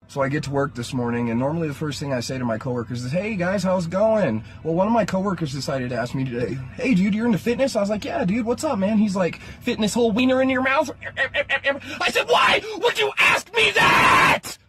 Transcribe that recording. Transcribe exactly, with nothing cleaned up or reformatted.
So I get to work this morning, and normally the first thing I say to my coworkers is, hey guys, how's it going? Well, one of my coworkers decided to ask me today, hey dude, you're into fitness? I was like, yeah dude, what's up man? He's like, fitting this whole wiener in your mouth? I said, why would you ask me that?